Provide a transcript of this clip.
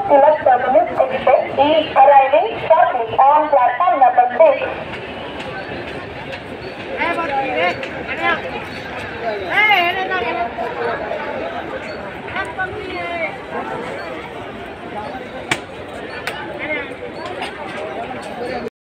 Tilak terminus exit is arriving shortly on platform number